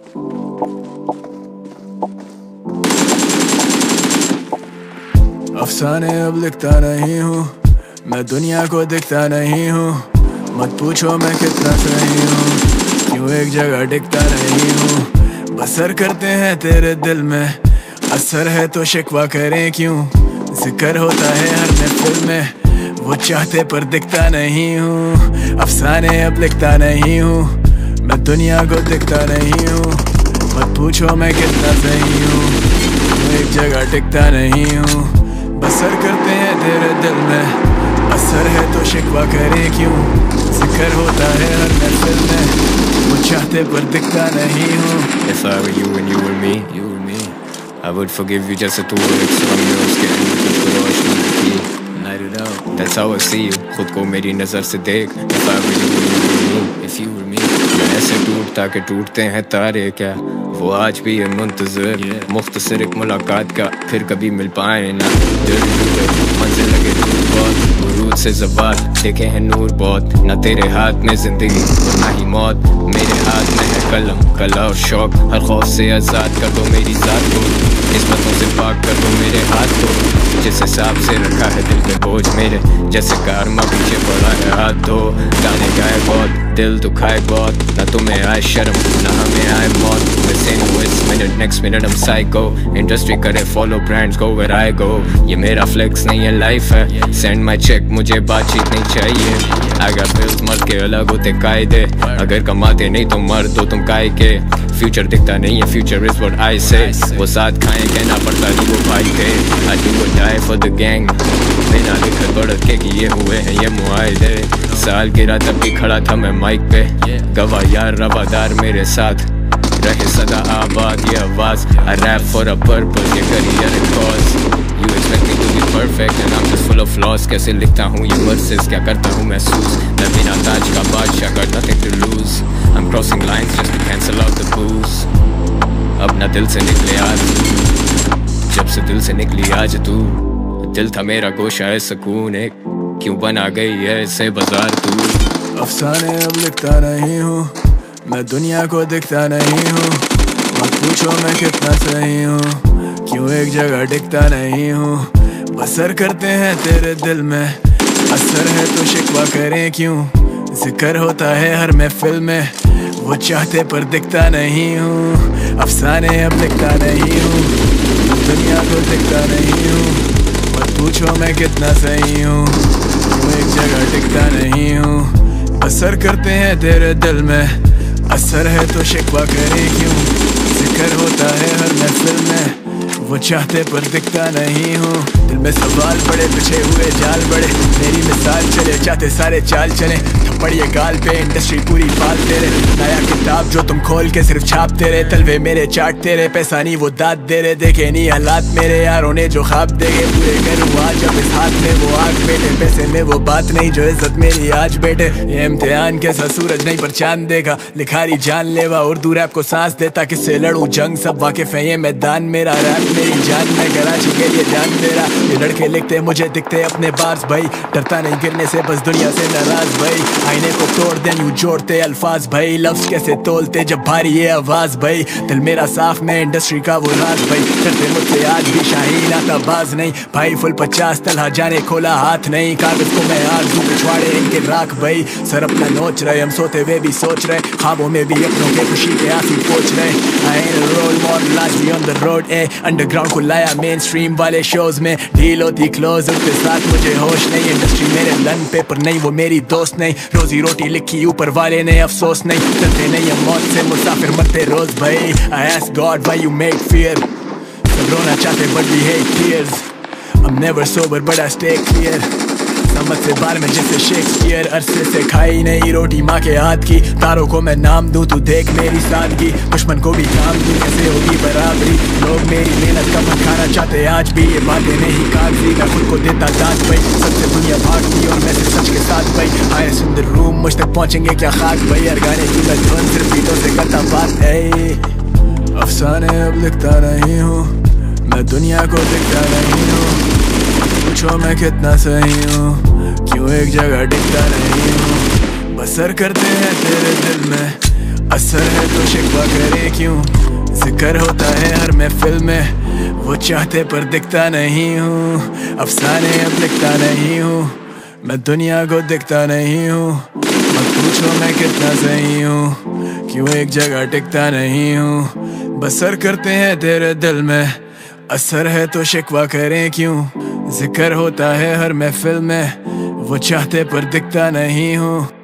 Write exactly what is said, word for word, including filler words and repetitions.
अफसाने अब लिखता नहीं हूँ, मैं दुनिया को दिखता नहीं हूँ। मत पूछो मैं कितना सही हूँ, क्यों एक जगह टिकता नहीं हूँ। बसर करते हैं तेरे दिल में, असर है तो शिकवा करें क्यों। जिक्र होता है हर महफिल में, वो चाहते पर दिखता नहीं हूँ। अफसाने अब लिखता नहीं हूँ, मैं दुनिया को दिखता नहीं हूँ। मत पूछो मैं कितना सही हूँ, क्यों एक जगह टिकता नहीं हूँ। बसर करते हैं तेरे दिल में, असर है तो शिकवा करें क्यों। जिक्र होता है हर महफिल में, वो चाहते पर दिखता नहीं हूँ। If I were you and you were me, you were me, I would forgive you just a two words from yours के अंदर तुझको रोशनी की। Light it up, that's how I see you, खुद को मेरी नजर से देख। If I were you and you were me, if you were me, मैं ऐसे टूटता के टूटते हैं तारे क्या, वो आज भी है मुंतज़िर yeah. मुख्तसर एक मुलाकात का, फिर कभी मिल पाए ना। दिल टूटे मंजिल लगे दूर बहुत, बुरूद से ज़वाल देखे हैं नूर बहुत। ना तेरे हाथ में जिंदगी और ना ही मौत, मेरे हाथ में है कलम कला और शौक। हर खौफ से आज़ाद कर दो मेरी ज़ात को, किस्मतों से पाक कर दो मेरे हाथ को। जिस हिसाब से रखा है दिल पे बोझ मेरे, जैसे कारमा पीछे पड़ा है हाथ धो। गाने गाए बहुत, दिल दुखाए बहुत, ना तुम्हें आए शर्म ना हमें आए मौत। This minute, next minute I'm psycho, industry करे follow brands go where I go। ये मेरा flex नहीं है life है, send my check मुझे बातचीत नहीं चाहिए। I got bills मर्द के अलग होते कायदे, अगर कमाते नहीं तो मर दो तुम काय के। फ्यूचर दिखता नहीं है, future is what I say, वो साथ खाएं कहना पड़ता नहीं वो भाई के। I do or die for the gang, बिना लिखत बढ़त के किए हुए हैं ये मुआहदे। साल गिरा तब भी खड़ा था मैं माइक पे, गवाह यार रवादार मेरे साथ रहे सदा आबाद ये आवाज। I rap for a purpose, ये career a cause। You expect me to be perfect and I'm just full of flaws। कैसे लिखता हूँ ये verses, क्या करता हूँ महसूस। मैं बिना ताज का बादशाह, got nothing to lose। I'm crossing lines just to cancel out the booze। अब ना दिल से निकले आज तू, जब से दिल से निकली आज तू। दिल था मेरा गोशा है सुकून एक, क्यों बना गई है ऐसे बाजार तू। अफसाने अब लिखता नहीं हूँ, मैं दुनिया को दिखता नहीं हूँ। मत पूछो मैं कितना सही हूँ, क्यों एक जगह टिकता नहीं हूँ। बसर करते हैं तेरे दिल में, असर है तो शिकवा करें क्यों। जिक्र होता है हर महफिल में, वो चाहते पर दिखता नहीं हूँ। अफसाने अब लिखता नहीं हूँ, दुनिया को दिखता नहीं हूँ। मत पूछो मैं कितना सही हूँ, क्यों एक जगह टिकता नहीं हूँ। बसर करते हैं तेरे दिल में, असर है तो शिकवा करें क्यों। जिक्र होता है हर महफिल में, वो चाहते पर दिखता नहीं हूँ। दिल में सवाल बड़े, पिछे हुए जाल बड़े, मेरी मिसाल चले चाहते सारे चाल चले। थप्पड़ ये गाल पे इंडस्ट्री पूरी फाल तेरे, नया किताब जो तुम खोल के सिर्फ छापते रहे। तलवे मेरे चाटते रहे, पैसा नहीं वो दाद दे रहे। देखे नहीं हालात मेरे यारों ने जो ख्वाब देखे पूरे करूँ आज। अब इस हाथ में वो आग बेटे, पैसे में वो बात नहीं जो इज्जत मेरी आज बेटे। ये इम्तिहान कैसा सूरज नहीं पर चांद देखा, लिखारी जानलेवा उर्दू रैप को सांस देता। किससे लड़ूं जंग सब वाकिफ है ये मैदान मेरा। रैप मेरी जान में कराची के लिए जान मेरा। ये लड़के लिखते मुझे दिखते अपने बार्स भाई, डरता नहीं गिरने से बस दुनिया से नाराज भाई। आईने को तोड़ दे यूं जोड़ते अल्फाज भाई, लफ्ज कैसे तोलते जब भारी ये आवाज भाई। दिल मेरा साफ में इंडस्ट्री का वो राज भाई, करते मुझसे आज भी शाहीन आता बाज नहीं भाई। फुल पचास तलहा जाने खोला हाथ नहीं, कागज को मैं आग दूं पिछवाड़े इनके राख भाई। सर अपना नोच रहे हम सोते हुए भी सोच रहे, ख्वाबों में भी अपनों के खुशी के आंसू पोंछ रहे। I ain't a role model आज भी on the road ए, अंडरग्राउंड को लाया मेन स्ट्रीम वाले शोज में। डील होती क्लोज उनके साथ मुझे होश नहीं, इंडस्ट्री मेरे लन पेपर नहीं वो मेरी दोस्त नहीं। रोजी रोटी लिखी ऊपर वाले ने अफसोस नहीं, डरते नहीं हम मौत से मुसाफिर मरते रोज भाई। I ask God why you make fear, सब रोना चाहते but we hate tears। I'm never sober but I stay clear, समझ से बार में जैसे शेक्सपियर। अरसे से खाई नहीं रोटी माँ के हाथ की, तारों को मैं नाम दूं तू देख मेरी सादगी। दुश्मन को भी काम दूं कैसे होगी बराबरी, लोग मेरी मेहनत का फल खाना चाहते आज भी। ये बातें नहीं कागजी, मैं खुद को देता दांत भाई। सबसे दुनिया भागती और मैं सिर्फ सच के साथ भाई। आए सुंदर रूम मुझ तक पहुँचेंगे क्या खाक भाई, हर गाने की मैं धुन सिर्फ बीटों से करता बात है। अफसाने अब लिखता नहीं हूँ, मैं दुनिया को दिखता नहीं हूँ। पूछो मैं कितना सही हूँ, क्यों एक जगह टिकता नहीं हूँ। बसर करते हैं तेरे दिल में, असर है तो शिकवा करे क्यों, जिक्र होता है हर महफिल में, वो चाहते पर दिखता नहीं हूँ, अफसाने अब लिखता नहीं हूँ, मैं दुनिया को दिखता नहीं हूँ। मत पूछो मैं कितना सही हूँ, क्यों एक जगह टिकता नहीं हूँ, बसर करते हैं तेरे दिल में, असर है तो शिकवा करें क्यों, जिक्र होता है हर महफिल में, वो चाहते पर दिखता नहीं हूँ।